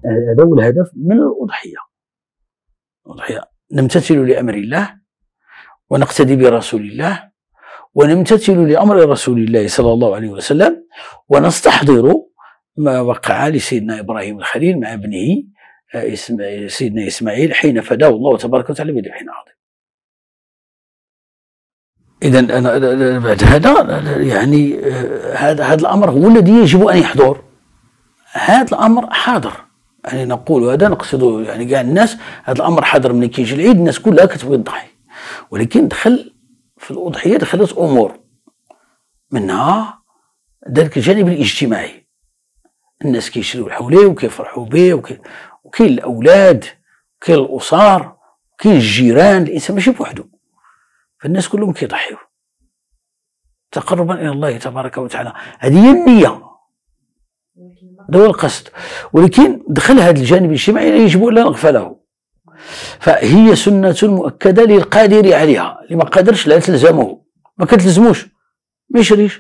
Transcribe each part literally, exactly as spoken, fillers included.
هذا هو الهدف من الأضحية. الأضحية نمتثل لأمر الله ونقتدي برسول الله ونمتثل لأمر رسول الله صلى الله عليه وسلم، ونستحضر ما وقع لسيدنا إبراهيم الخليل مع ابنه سيدنا إسماعيل حين فداه الله تبارك وتعالى بذبح عظيم. إذا أنا بعد هذا يعني هذا هذا الأمر هو الذي يجب أن يحضر. هذا الأمر حاضر، يعني نقول هذا نقصد يعني كاع الناس هذا الأمر حاضر. ملي كيجي العيد الناس كلها كتبغي تضحي، ولكن دخل في الأضحية دخلت أمور منها ذلك الجانب الاجتماعي. الناس كيشريو الحولي وكيفرحوا به، وكاين الأولاد وكاين الأسر وكاين الجيران. الإنسان ماشي بوحدو، فالناس كلهم كيضحيو تقربا إلى الله تبارك وتعالى. هذه هي النية، هذا هو القصد. ولكن دخل هذا الجانب الاجتماعي لا يجب أن لا نغفله، فهي سنة مؤكدة للقادر عليها. اللي ما قادرش لا تلزمه، ما كتلزموش ما يشريش.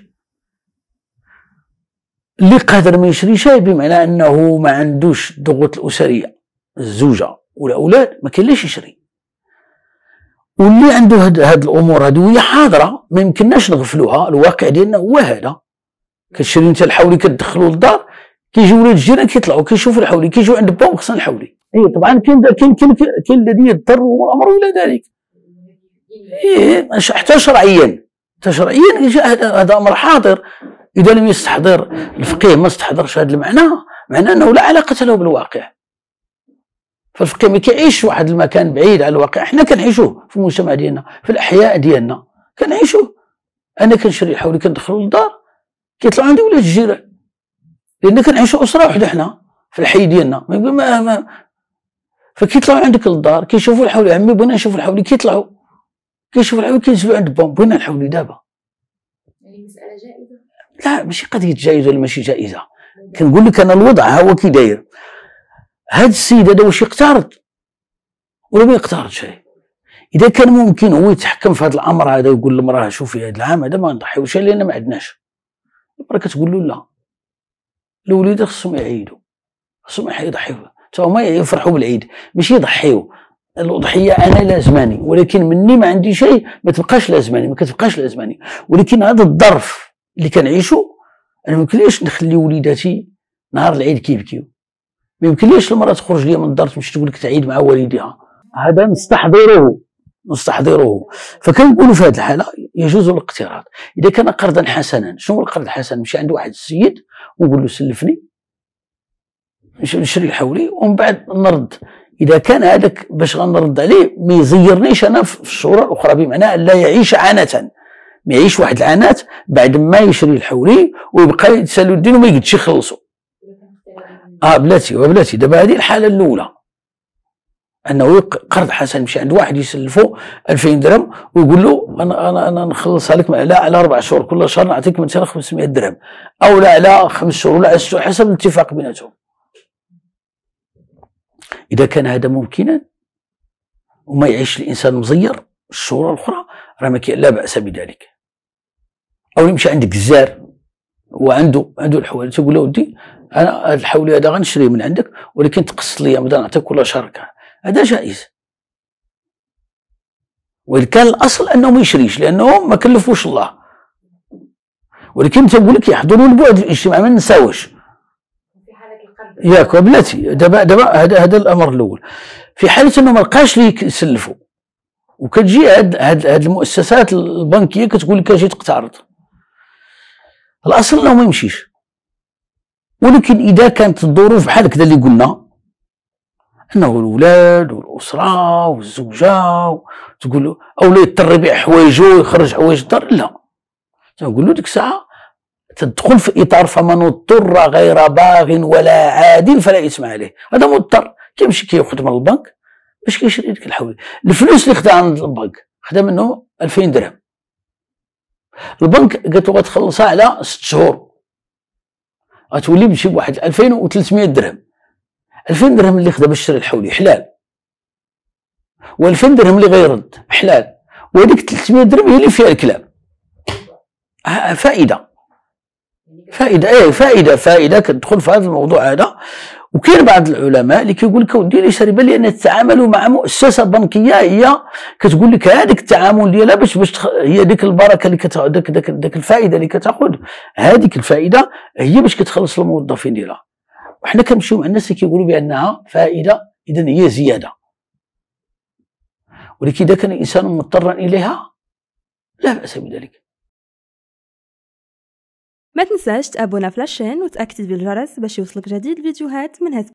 اللي قادر ما يشريش بمعنى أنه ما عندوش ضغوط الأسرية، الزوجة والأولاد ما كاين لاش يشري. واللي عنده هاد, هاد الأمور هادو هي حاضرة ما يمكنناش نغفلوها. الواقع ديالنا هو هذا. كتشري انت الحولي كتدخلو للدار، كيجيو ولاد الجيران كيطلعوا كيشوفوا الحولي، كيجيو عند باهم خصنا الحولي. اي طبعا كاين كاين كاين الذي يضطر الامر الى ذلك. ايه حتى شرعيا حتى شرعيا هذا امر حاضر. اذا لم يستحضر الفقيه ما استحضرش هذا المعنى، معناه انه لا علاقه له بالواقع. فالفقيه ما كيعيش واحد المكان بعيد على الواقع. احنا كنعيشوه في المجتمع ديالنا، في الاحياء ديالنا كنعيشوه. انا كنشري الحولي كندخلو للدار كيطلعوا عندي ولاد الجيران، لان كنعيشوا اسره وحده حنا في الحي ديالنا. ما ما فكيطلعوا عندك للدار كيشوفوا الحولي، عمي بغينا نشوفوا الحولي، كيطلعوا كيشوفوا الحولي كينزلوا عند باهم بغينا الحولي دابا. يعني مساله جائزه؟ لا ماشي قضيه جائزه ولا ماشي جائزه. كنقول لك انا الوضع ها هو كي داير. هاد السيد هذا واش يقترض ولا ما يقترضش؟ اذا كان ممكن هو يتحكم في هذا الامر هذا ويقول للمراه شوفي هذا العام هذا ما نضحيوش لان ما عندناش، المراه كتقول له لا. الوليدات خصهم يعيدوا، خصهم يضحيو حتى هما يفرحوا بالعيد ماشي يضحيو. الاضحيه انا لازماني، ولكن مني ما عندي شيء ما تبقاش لازماني، ما كتبقاش لازماني. ولكن هذا الظرف اللي كنعيشو انا ما يمكنليش نخلي وليداتي نهار العيد كيبكيو، ما يمكنليش المراه تخرج لي من الدار تمشي تقول لك تعيد مع والديها. هذا نستحضره نستحضره. فكنقولوا في هذه الحاله يجوز الاقتراض اذا كان قرضا حسنا. شنو هو القرض الحسن؟ نمشي عند واحد السيد ونقول له سلفني نشري الحولي ومن بعد نرد. اذا كان هذاك باش غنرد عليه ما يزيرنيش انا في الشهور الاخرى، بمعنى لا يعيش عانه، ما يعيش واحد العنات بعد ما يشري الحولي ويبقى يتسالو الدين وما يقدش يخلصوا. اه بلاتي وبلاتي دابا هذه الحاله الاولى، انه قرض حسن يمشي عند واحد يسلفو ألفين درهم ويقول له انا انا انا نخلصها لك لا على اربع شهور، كل شهر نعطيك مثلا خمسمائة درهم، او لا على خمس شهور ولا على ست شهور حسب الاتفاق بيناتهم. اذا كان هذا ممكنا وما يعيش الانسان مزير الشهور الاخرى راه ما لا باس بذلك. او يمشي عند جزار وعنده عنده الحوالي تقول له ودي انا هذا الحولي هذا غنشريه من عندك ولكن تقسط لي مثلا نعطيك كل شهر، هذا جائز. وإن كان الأصل أنه ما يشريش لأنه ما كلفوش الله، ولكن تقول لك يحضروا البعد الاجتماعي ما نساوش. في حالة القرض ياك بلاتي دابا دابا هذا هذا الأمر الأول. في حالة أنه ما لقاش لي يسلفوا وكتجي هاد هاد هاد المؤسسات البنكية كتقول لك اجي تقترض، الأصل أنه ما يمشيش. ولكن إذا كانت الظروف بحال هكذا اللي قلنا انه الولاد والاسره والزوجه تقول له او لا يضطر يبيع حوايجه ويخرج حوايج الدار، لا تقول له ديك الساعه تدخل في اطار فمن اضطر غير باغ ولا عاد فلا اثم عليه. هذا مضطر كيمشي كياخذ من البنك باش كيشري ديك الحوايج. الفلوس اللي خداها عند البنك خدا منه ألفين درهم، البنك قالت له غتخلصها على ست شهور غتولي بشي بواحد ألفين وثلاثمائة درهم. ألفين درهم اللي خدا باش يشري الحولي حلال، وألفين درهم اللي غيرد حلال، وهذيك ثلاثمائة درهم هي اللي فيها الكلام. فائده فائده ايه فائده فائده كتدخل في هذا الموضوع هذا. وكاين بعض العلماء اللي كيقول لك ودي ليس ربا لان التعامل مع مؤسسه بنكيه هي كتقول لك هذاك التعامل ديالها باش باش تخ... هي ديك البركه اللي كتاخذ داك داك داك الفائده اللي كتاخذ هذيك الفائده هي باش كتخلص الموظفين ديالها. وحنا كنمشيو مع الناس اللي كيقولوا بانها فائده اذا هي زياده، ولكن اذا كان الانسان مضطرا اليها لا باس بذلك. ما تنساش تابونا في لاشين وتاكتيفي الجرس باش يوصلك جديد الفيديوهات من هذا